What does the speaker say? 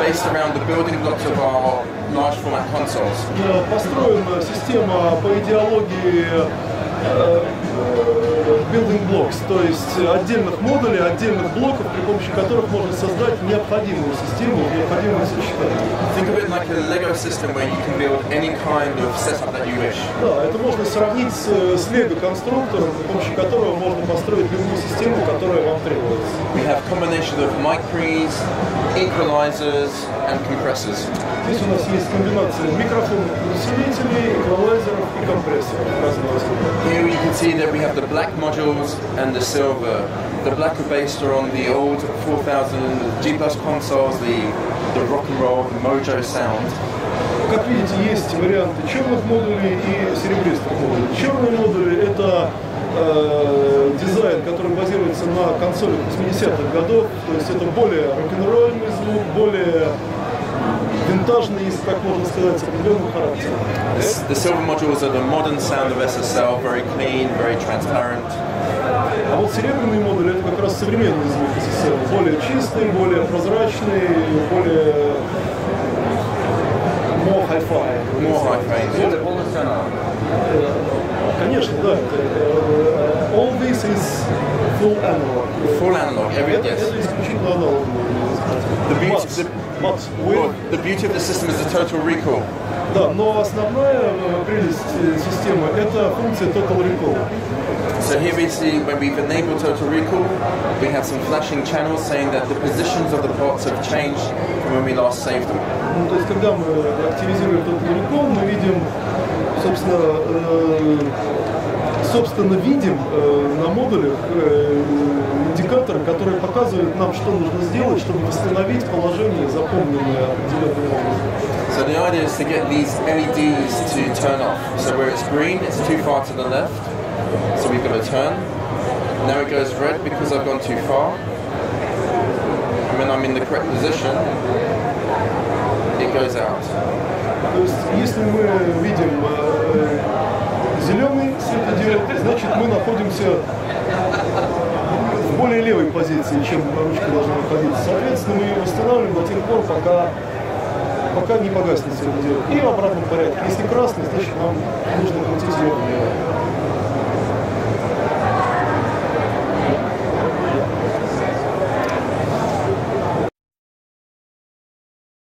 based around the building blocks of our large format consoles. Построена система по идеологии building blocks, то есть отдельных модулей, отдельных блоков, при помощи которых можно создать необходимую систему, необходимое сочетание. Think of it like a Lego system where you can build any kind of setup that you wish. Да, это можно сравнить с Lego-конструктором, при помощи которого можно построить любую систему, которая вам требуется. We have a combination of mic pre's, equalizers and compressors. Здесь у нас есть комбинация микрофонов, усилителей, эквалайзеров и компрессоров разного типа. Here you can see that we have the black modules and the silver. The black are based on the old 4000 G+ consoles, the rock and roll, the Mojo sound. Как видите, есть варианты черных модулей и серебристых модулей. Черные модули — это дизайн, который базируется на консолях 80-х годов, то есть это более рок-н-ролльный звук, более винтажный, если так можно сказать, с определенным характером. The silver modules are the modern sound of SSL, very clean, very transparent. А вот серебряные модули — это как раз современный звук SSL, более чистый, более прозрачный, более more hi-fi. More hi-fi. Это полностью она. Конечно, да. All this is full analog. Full analog, everything, yes. Это исключительно аналог. The beauty of the system is the total recall. Да, но основная прелесть системы — это функция Total Recall. So here we see when we've enabled total recall, we have some flashing channels saying that the positions of the pots have changed from when we last saved them. Ну, то есть, когда мы активизируем Total Recall, мы видим, собственно видим на модулях индикаторы, которые показывают нам, что нужно сделать, чтобы восстановить положение, запомненное определенным образом. So the idea is to get these LEDs to turn off. So where it's green, it's too far to the left. So we've got to turn. Now it goes red because I've gone too far. And when I'm in the correct position, it goes out. То есть, если мы видим зеленый светодиод, значит мы находимся в более левой позиции, чем ручка должна находиться. Соответственно, мы ее восстанавливаем до тех пор, пока не погаснет светодиод. И в обратном порядке. Если красный, значит нам нужно крутить ее влево.